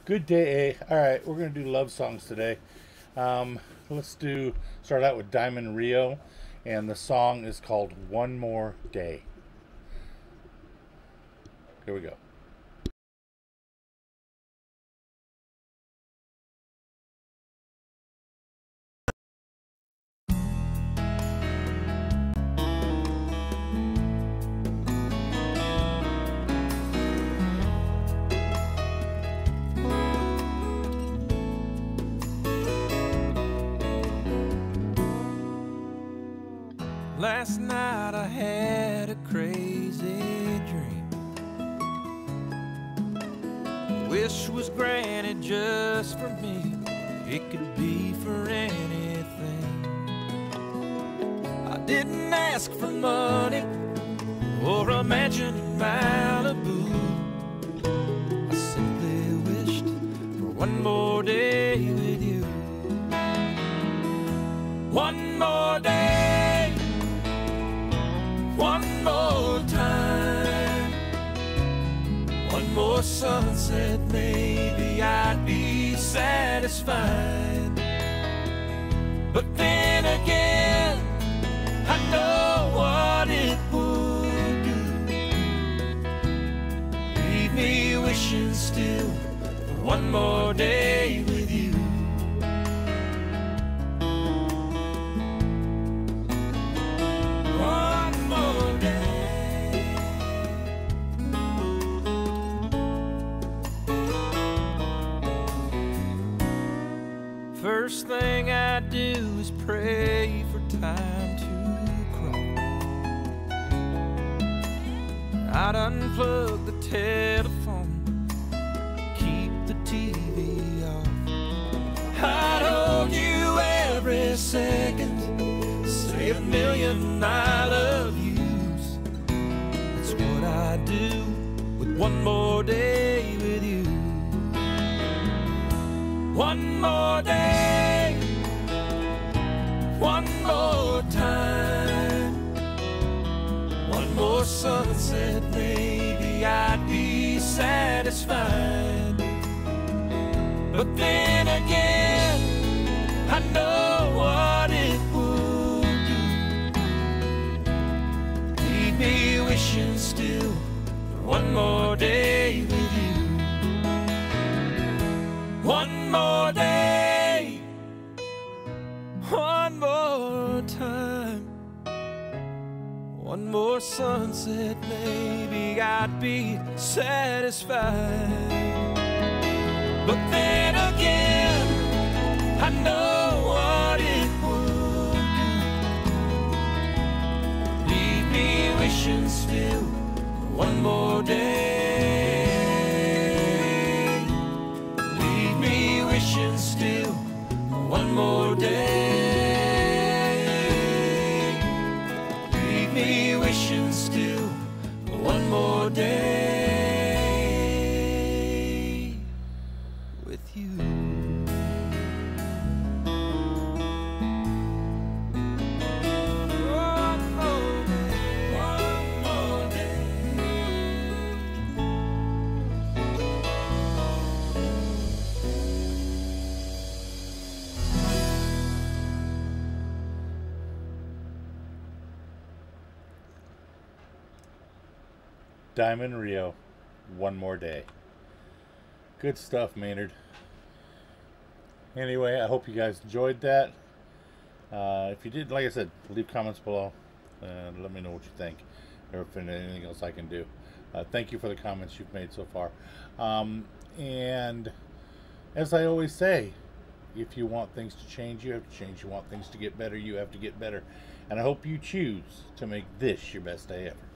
Good day. All right, we're gonna do love songs today. Let's start out with Diamond Rio, and the song is called "One More Day." Here we go. Last night I had a crazy dream. Wish was granted just for me. It could be for anything. I didn't ask for money or a mansion in Malibu. I simply wished for one more day with you. One more day, one more time, one more sunset, maybe I'd be satisfied. But then again, I know what it would do. Leave me wishing still for one more day with you. First thing I do is pray for time to crawl. I'd unplug the telephone, keep the TV off. I'd hold you every second, say a million I love yous. That's what I do with one more day with you. One more day, one more time, one more sunset, maybe I'd be satisfied. But then again, I know what it would do. Leave me wishing still for one more day with you. One more day, one more time, one more sunset, maybe I'd be satisfied. But then again, I know what it would do. Leave me wishing still for one more day. Wishing still one more day. Leave me wishing still one more day with you. Diamond Rio, "One More Day." Good stuff, Maynard. Anyway, I hope you guys enjoyed that. If you did, like I said, leave comments below and let me know what you think, or if there's anything else I can do. Thank you for the comments you've made so far. And as I always say, if you want things to change, you have to change. You want things to get better, you have to get better. And I hope you choose to make this your best day ever.